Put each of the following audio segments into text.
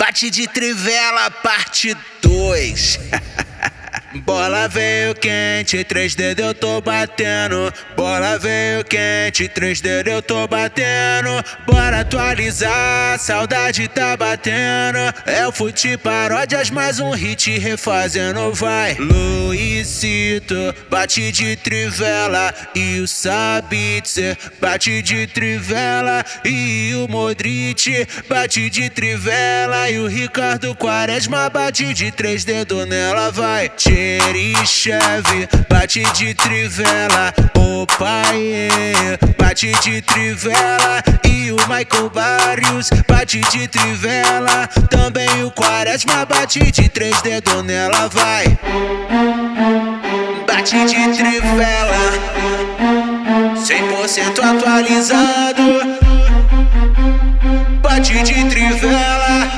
Bate de trivela, parte 2. Bola veio quente, 3 dedos eu tô batendo. Bola veio quente, 3 dedos eu tô batendo. Bora atualizar, saudade tá batendo. É o Fute Paródias, mais um hit refazendo, vai. Luizito bate de trivela e o Sabitzer bate de trivela e o Modric bate de trivela e o Ricardo Quaresma bate de 3 dedos nela, vai. Cherichev bate de trivela, o Paê bate de trivela e o Michael Barrios bate de trivela. Também o Quaresma bate de 3 dedos nela, vai. Bate de trivela, 100% atualizado. Bate de trivela.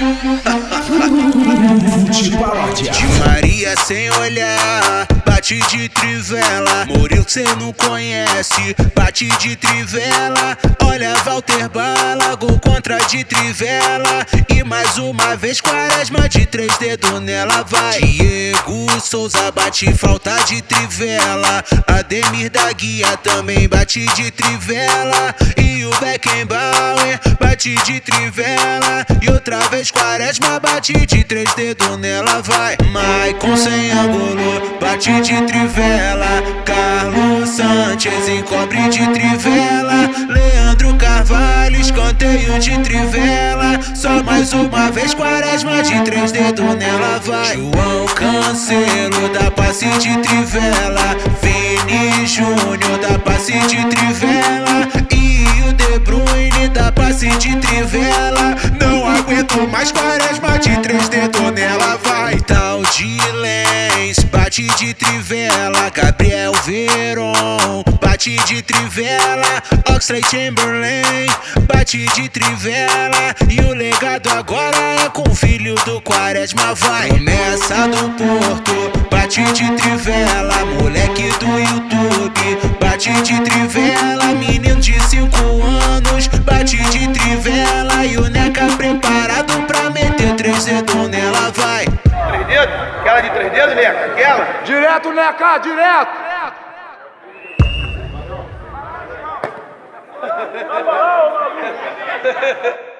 De Maria sem olhar, bate de trivela. Murilo cê não conhece, bate de trivela. Olha Walter Bala, gol contra de trivela. E mais uma vez Quaresma de 3 dedos nela, vai. Diego Souza bate falta de trivela. Ademir da Guia também bate de trivela. E o Beckenbauer bate de trivela. E outra vez Quaresma bate de 3 dedos nela, vai. Maicon sem ângulo bate de trivela. Carlos Sanchez encobre de trivela. Leandro Carvalho escanteio de trivela. Só mais uma vez Quaresma de 3 dedos nela, vai. João Cancelo dá passe de trivela. Vini Júnior dá passe de trivela. E o De Bruyne dá passe de trivela. Não aguento mais Quaresma de 3 dedos nela, vai. Tal de Lens bate de trivela. Gabriel Veron bate de trivela. Oxlade Chamberlain bate de trivela. E o legado agora é com o filho do Quaresma, vai. Promessa do Porto bate de trivela. Moleque do YouTube bate de trivela. Menino de 5 anos bate de trivela. E o Neca preparado pra meter 3 dedos nela, vai. 3 dedos? Aquela de 3 dedos, Neca? Aquela? Direto, Neca, direto! Tá bom, maluco!